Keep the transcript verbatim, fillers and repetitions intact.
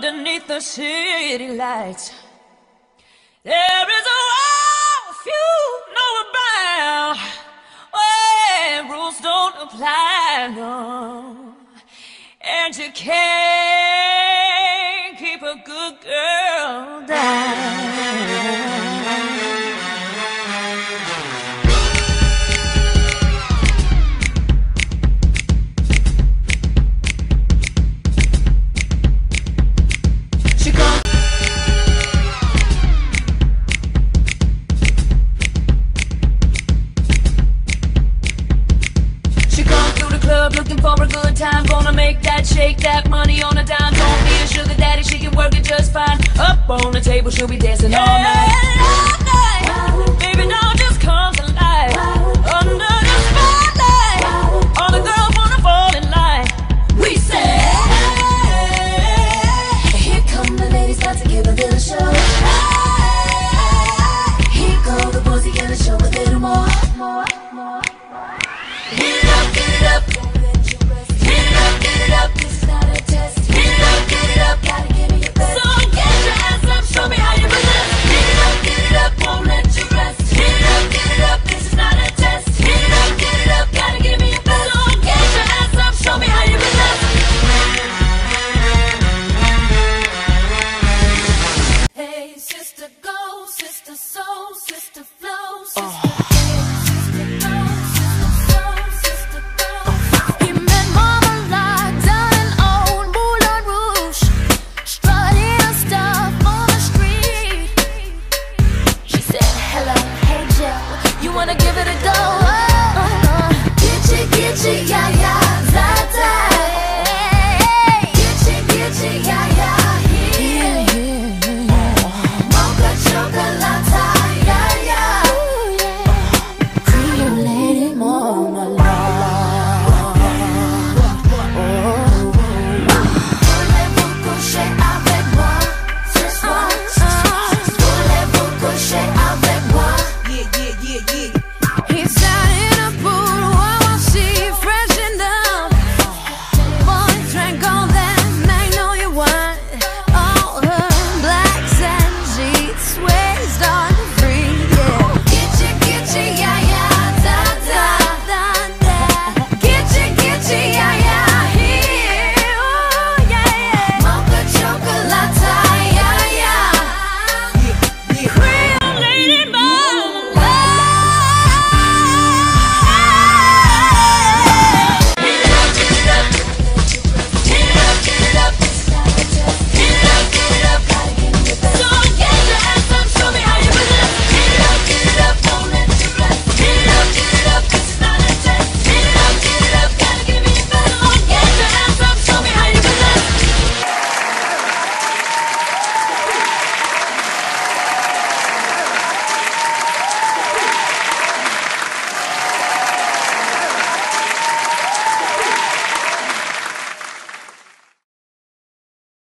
underneath the city lights. There is a world few know about, where rules don't apply, no. And you can't keep a good girl down. Looking for a good time, gonna make that, shake that money on a dime. Don't be a sugar daddy, she can work it just fine. Up on the table, she'll be dancing all night.